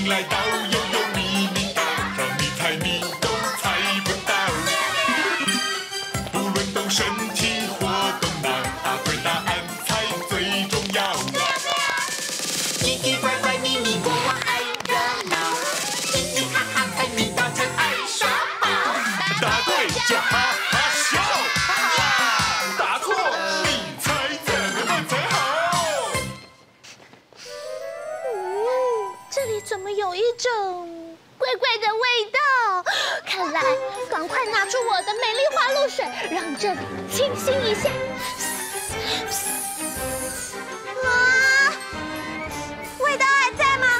来到又有秘密道，让你猜你都猜不到。不论动身体或动脑，答对答案才最重要。奇奇怪怪秘密国王爱热闹，嘻嘻哈哈猜谜大家爱耍宝。答对就哈哈笑，答错你猜怎么才好？ 这里怎么有一种怪怪的味道？看来赶快拿出我的美丽花露水，让这里清新一下。 啊，味道还在吗？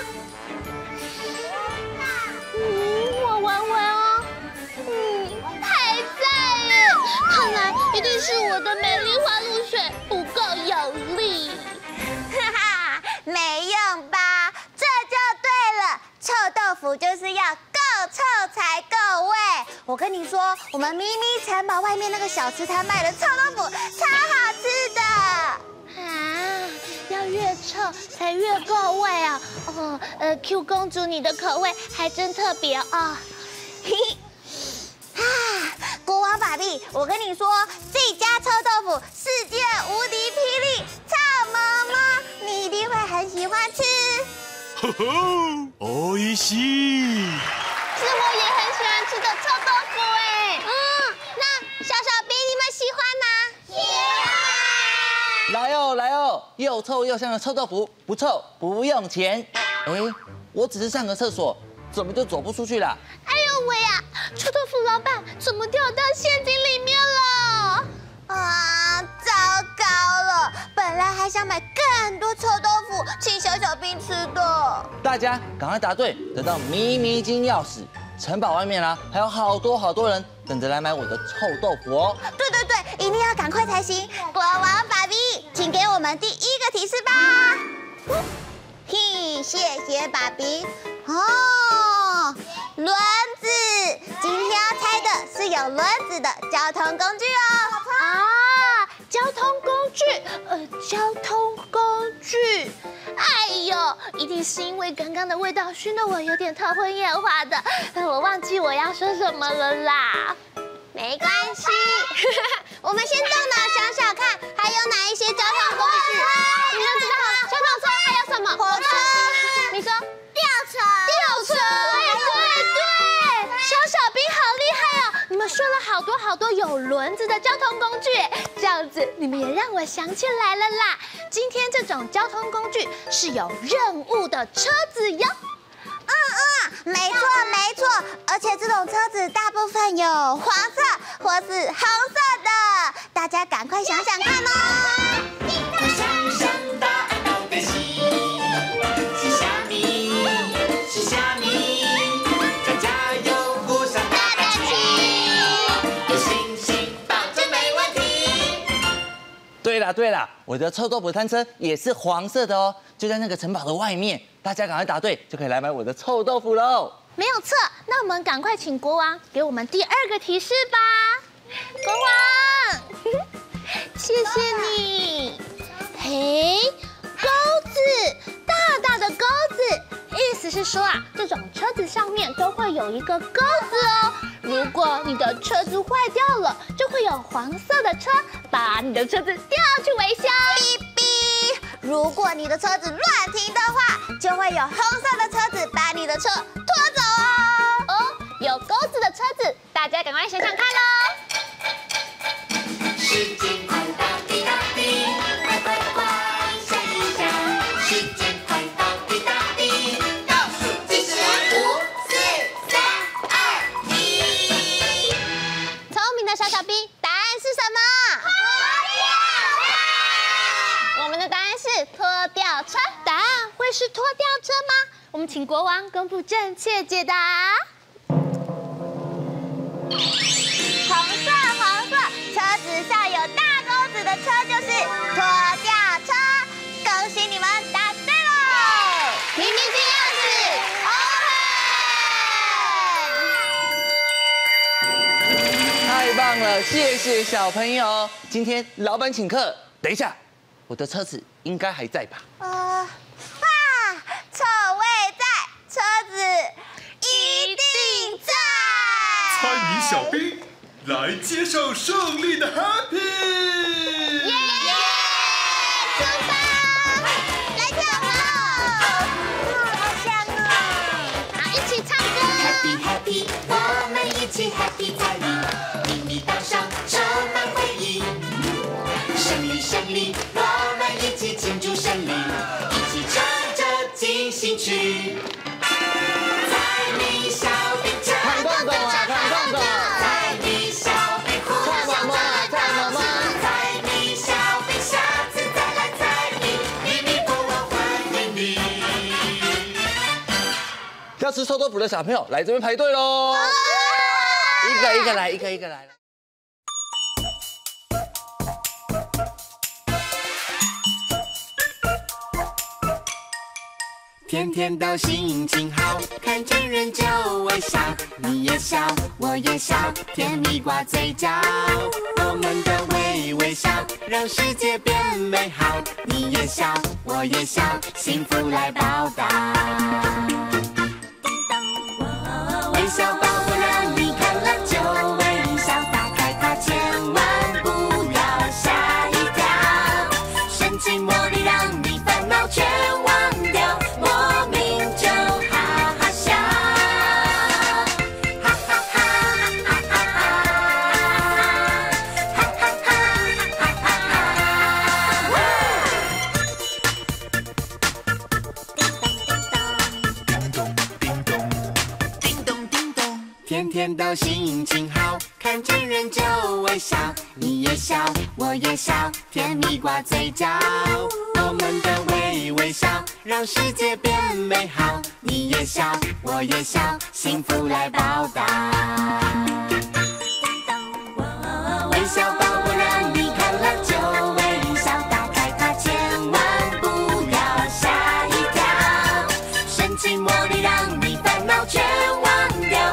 我闻闻哦，还在耶！看来一定是我的美丽花露水不够有力。 哈哈，没用吧？这就对了，臭豆腐就是要够臭才够味。我跟你说，我们咪咪城堡外面那个小吃摊卖的臭豆腐超好吃的。 要越臭才越够味啊！Q 公主，你的口味还真特别哦。 嘿嘿，国王爸比，我跟你说，这家臭豆腐世界无敌霹雳臭么么，你一定会很喜欢吃。 呵呵，おいしい。 是我也很喜欢吃的臭豆腐哎。 那小小兵你们喜欢吗？ 来哦来哦，又臭又香的臭豆腐，不臭不用钱。哎，我只是上个厕所，怎么就走不出去了？ 哎呦喂啊！臭豆腐老板怎么掉到陷阱里面了？ 啊，糟糕了！本来还想买更多臭豆腐请小小兵吃的。 大家赶快答对，得到咪咪金钥匙。城堡外面还有好多人等着来买我的臭豆腐哦。 对，一定要赶快才行。国王爸比，请给我们第一个提示吧。嘿，谢谢爸比。哦，轮子，今天要猜的是有轮子的交通工具哦。 交通工具。哎呦，一定是因为刚刚的味道熏得我有点头昏眼花的，我忘记我要说什么了啦。 没关系，我们先动脑想想看，还有哪一些交通工具？ 你们知道交通车还有什么？ 火车。 你说吊车。 对，小小兵好厉害哦！你们说了好多有轮子的交通工具，这样子你们也让我想起来了啦。今天这种交通工具是有任务的车子哟。 没错，而且这种车子大部分有黄色或是红色的，大家赶快想想看哦。 快想想答案到底是虾米？是虾米？再加油，鼓掌大家起，有信心，保证没问题。 对啦，我的臭豆腐摊车也是黄色的哦，就在那个城堡的外面。大家赶快答对，就可以来买我的臭豆腐喽。 没有错，那我们赶快请国王给我们第二个提示吧。国王，谢谢你。嘿，钩子，大的钩子，意思是说这种车子上面都会有一个钩子哦。如果你的车子坏掉了，就会有黄色的车把你的车子吊去维修。 如果你的车子乱停的话，就会有红色的车子把你的车拖走哦。 有钩子的车子，大家赶快想想看喽。 时间快到滴答滴，快，想一想，时间快到滴答滴，倒数计时5、4、3、2、1。 聪明的小小兵，答案是什么？我们的答案是拖吊车。答案会是拖吊车吗？我们请国王公布正确解答。 黄色，车子上有大钩子的车就是拖吊车。恭喜你们答对喽！明明金钥匙 open。 太棒了，谢谢小朋友。今天老板请客，等一下，我的车子应该还在吧？ 臭味在，车小兵来接受胜利的 Happy。 耶！出发，来跳舞，好香哦！好，一起唱歌。 Happy Happy， 我们一起 Happy 在里，秘密岛上充满回忆。胜利胜利，我们一起庆祝胜利，一起唱着进行曲。在你小兵唱看动动啊，看动动！ 在你小兵呼唱妈妈，唱妈妈！ 在你小兵下次再来采你，秘密国王欢迎你。 要吃臭豆腐的小朋友来这边排队喽！一个一个来，一个一个来。 天天都心情好，看见人就微笑，你也笑，我也笑，甜蜜挂嘴角。我们的微笑，让世界变美好。你也笑，我也笑，幸福来报答。微笑宝宝让你看了就微笑，打开它千万不要吓一跳。神奇魔力让你烦恼全忘掉。天天都心情好，看见人就微笑，你也笑，我也笑，甜蜜挂嘴角。我们的微笑，让世界变美好。你也笑，我也笑，幸福来报答。微笑宝宝让你看了就微笑，打开它千万不要吓一跳。神奇魔力让你烦恼全忘掉。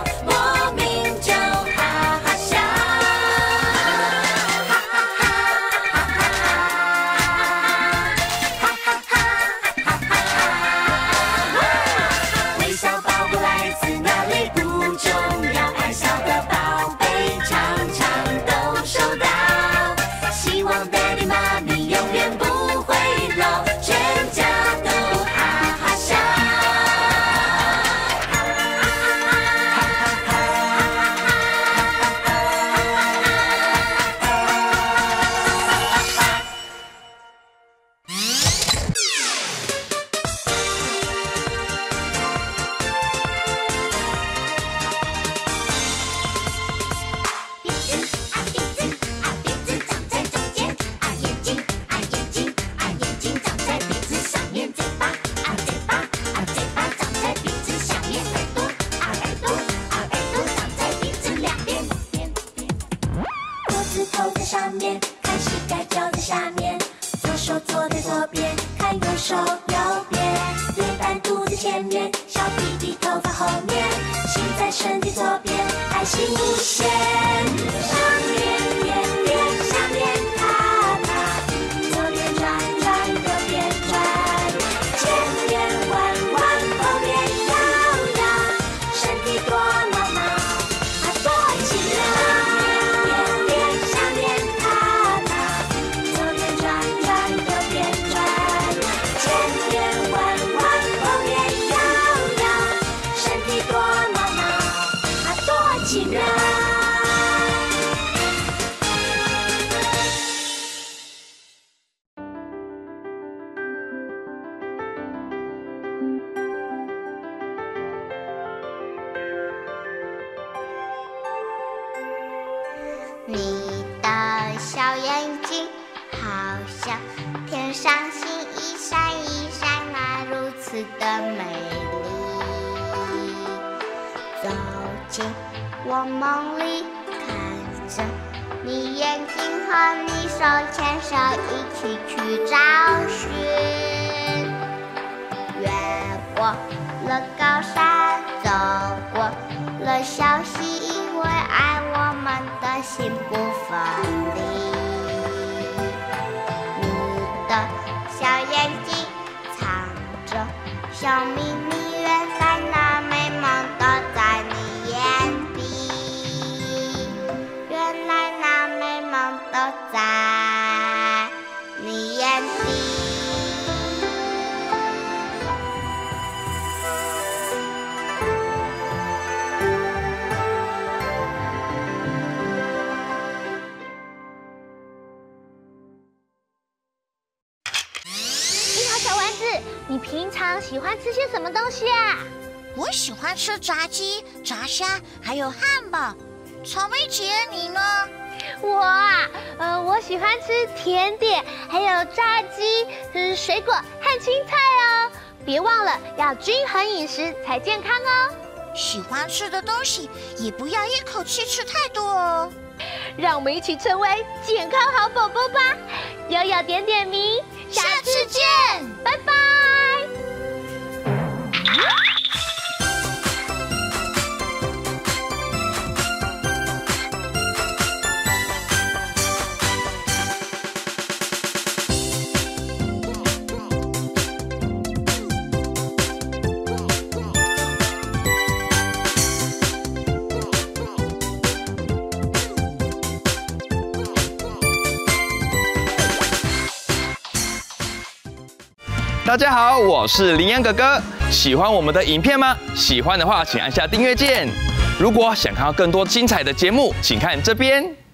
你的小眼睛好像天上星一闪一闪，那如此的美丽。走进我梦里，看着你眼睛和你手牵手一起去找寻。越过了高山，走过了小溪，因为爱我们的心不分离。你的小眼睛藏着小秘密，原来那美梦都在你眼底。 你平常喜欢吃些什么东西啊？ 我喜欢吃炸鸡、炸虾，还有汉堡。草莓姐，你呢？ 我喜欢吃甜点，还有炸鸡、水果和青菜哦。别忘了要均衡饮食才健康哦。 喜欢吃的东西也不要一口气吃太多哦。 让我们一起成为健康好宝宝吧！悠悠点点名， 下次见， 拜拜。 大家好，我是羚羊哥哥。喜欢我们的影片吗？喜欢的话，请按下订阅键。如果想看到更多精彩的节目，请看这边。